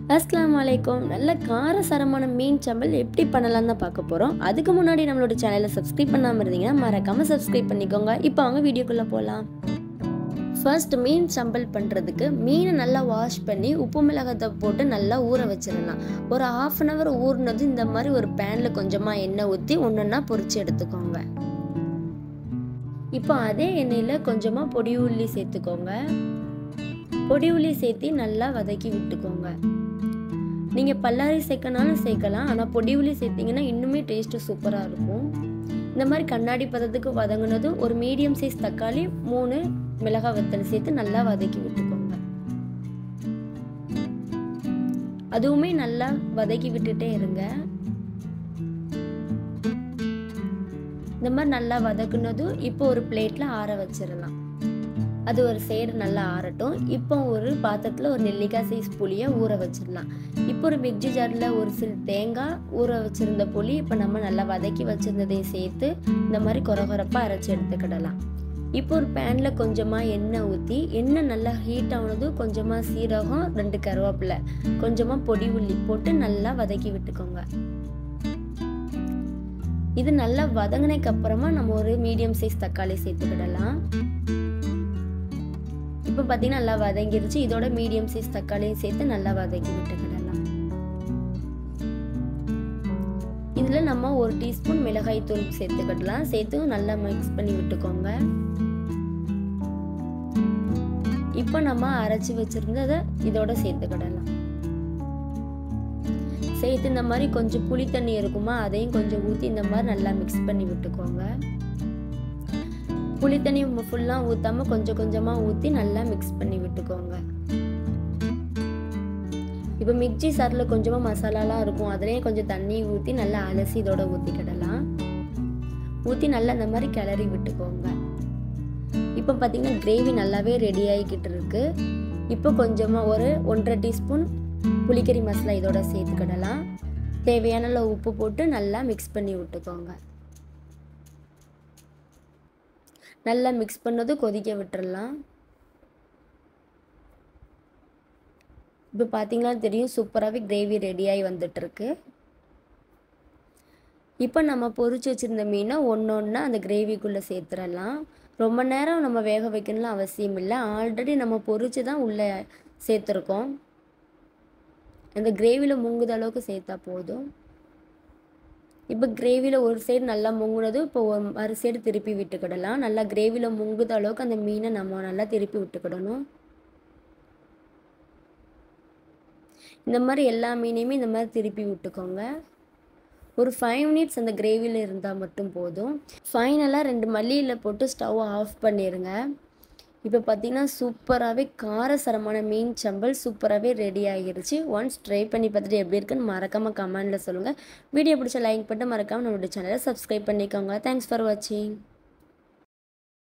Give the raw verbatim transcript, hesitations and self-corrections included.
அஸ்ஸலாமு அலைக்கும். நல்ல காரசாரமான மீன் சம்பல் எப்படி பண்ணலாம்னு தான் பார்க்க போகிறோம். அதுக்கு முன்னாடி நம்மளோட சேனலை சப்ஸ்கிரைப் பண்ணாமல் இருந்தீங்கன்னா மறக்காமல் சப்ஸ்கிரைப் பண்ணிக்கோங்க. இப்போ அவங்க வீடியோக்குள்ளே போகலாம். ஃபர்ஸ்ட் மீன் சம்பல் பண்ணுறதுக்கு மீனை நல்லா வாஷ் பண்ணி உப்பு மிளகாத்தை போட்டு நல்லா ஊற வச்சிடலாம். ஒரு ஹாஃப் அன் ஹவர் ஊறினது இந்த மாதிரி ஒரு பேனில் கொஞ்சமாக எண்ணெய் ஊற்றி ஒன்றொன்னா பொரிச்சு எடுத்துக்கோங்க. இப்போ அதே எண்ணெயில் கொஞ்சமாக பொடி உள்ளி சேர்த்துக்கோங்க. பொடி உள்ளி சேர்த்து நல்லா வதக்கி விட்டுக்கோங்க. நீங்கள் பல்லாரி சேர்க்கனாலும் சேர்க்கலாம், ஆனால் பொடி உள்ளி சேர்த்திங்கன்னா இன்னுமே டேஸ்ட்டு சூப்பராக இருக்கும். இந்த மாதிரி கண்ணாடி பதத்துக்கு வதங்கினதும் ஒரு மீடியம் சைஸ் தக்காளி மூணு மிளகாய் வத்தல் சேர்த்து நல்லா வதக்கி விட்டுக்கோங்க. அதுவுமே நல்லா வதக்கி விட்டுட்டே இருங்க. இந்த மாதிரி நல்லா வதக்குனதும் இப்போ ஒரு பிளேட்டில் ஆற வச்சிடலாம். அது ஒரு சைடு நல்லா ஆறட்டும். இப்போ ஒரு பாத்திரத்தில் ஒரு நெல்லிக்காய் சைஸ் புளியை ஊற வச்சிடலாம். இப்போ ஒரு மிக்ஸி ஜாரில் ஒரு சில தேங்காய் ஊற வச்சுருந்த புளி இப்போ நம்ம நல்லா வதக்கி வச்சுருந்ததையும் சேர்த்து இந்த மாதிரி கொரகொரப்பாக அரைச்சி எடுத்துக்கிடலாம். இப்போ ஒரு பேனில் கொஞ்சமாக எண்ணெய் ஊற்றி எண்ணெய் நல்லா ஹீட் ஆனதும் கொஞ்சமாக சீரகம், ரெண்டு கருவேப்பிலை, கொஞ்சமாக பொடி உள்ளி போட்டு நல்லா வதக்கி விட்டுக்கோங்க. இது நல்லா வதங்கினதுக்கு அப்புறமா நம்ம ஒரு மீடியம் சைஸ் தக்காளி சேர்த்துக்கிடலாம். இப்போ பார்த்தீங்கன்னா நல்லா வதங்கிருச்சு. இதோட மீடியம் சைஸ் தக்காளியும் சேர்த்து நல்லா வதக்கி விட்டுக்கிடலாம். இதில் நம்ம ஒரு டீஸ்பூன் மிளகாய் தூள் சேர்த்துக்கிடலாம். சேர்த்து நல்லா மிக்ஸ் பண்ணி விட்டுக்கோங்க. இப்போ நம்ம அரைச்சி வச்சிருந்ததை இதோட சேர்த்துக்கிடலாம். சேர்த்து இந்த மாதிரி கொஞ்சம் புளி தண்ணி இருக்குமா அதையும் கொஞ்சம் ஊற்றி இந்த மாதிரி நல்லா மிக்ஸ் பண்ணி விட்டுக்கோங்க. புளி தண்ணி ஃபுல்லாக ஊற்றாமல் கொஞ்சம் கொஞ்சமாக ஊற்றி நல்லா மிக்ஸ் பண்ணி விட்டுக்கோங்க. இப்போ மிக்ஸி சாரில் கொஞ்சமாக மசாலாலாம் இருக்கும், அதுலேயும் கொஞ்சம் தண்ணி ஊற்றி நல்லா அலசி இதோட ஊற்றிக்கிடலாம். ஊற்றி நல்லா இந்த மாதிரி கிளறி விட்டுக்கோங்க. இப்போ பார்த்தீங்கன்னா கிரேவி நல்லாவே ரெடி ஆகிக்கிட்டு இருக்கு. இப்போ கொஞ்சமாக ஒரு ஒன்றரை டீஸ்பூன் புளிக்கறி மசாலா இதோட சேர்த்துக்கிடலாம். தேவையான உப்பு போட்டு நல்லா மிக்ஸ் பண்ணி விட்டுக்கோங்க. நல்லா மிக்ஸ் பண்ணது கொதிக்க விட்டுறலாம். இப்போ பார்த்தீங்கன்னா தெரியும் சூப்பராகவே கிரேவி ரெடியாகி வந்துட்டுருக்கு. இப்போ நம்ம பொரிச்சு வச்சுருந்த மீனை ஒன்று ஒன்றா அந்த கிரேவிக்குள்ளே சேர்த்துடலாம். ரொம்ப நேரம் நம்ம வேக வைக்கணும்லாம் அவசியம் இல்லை. ஆல்ரெடி நம்ம பொரிச்சு தான் உள்ளே சேர்த்துருக்கோம். அந்த கிரேவியில் முங்குத அளவுக்கு சேர்த்தா போதும். இப்போ கிரேவியில் ஒரு சைடு நல்லா முங்குனதும் இப்போ ஒரு மறு சைடு திருப்பி விட்டுக்கிடலாம். நல்லா கிரேவியில் முங்குத அளவுக்கு அந்த மீனை நம்ம நல்லா திருப்பி விட்டுக்கிடணும். இந்த மாதிரி எல்லா மீனையுமே இந்த மாதிரி திருப்பி விட்டுக்கோங்க. ஒரு ஃபைவ் மினிட்ஸ் அந்த கிரேவியில் இருந்தால் மட்டும் போதும். ஃபைனலாக ரெண்டு மல்லியில் போட்டு ஸ்டவ் ஆஃப் பண்ணிடுங்க. இப்போ பார்த்தீங்கன்னா சூப்பராகவே காரசாரமான மீன் சம்பல் சூப்பராகவே ரெடி ஆகிருச்சு. ஒன்ஸ் ட்ரை பண்ணி பார்த்துட்டு எப்படி இருக்குன்னு மறக்காமல் கமெண்டில் சொல்லுங்கள். வீடியோ பிடிச்ச லைக் பண்ணிட்டு மறக்காமல் நம்மளோட சேனலை சப்ஸ்கிரைப் பண்ணிக்கோங்க. தேங்க்ஸ் ஃபார் வாட்சிங்.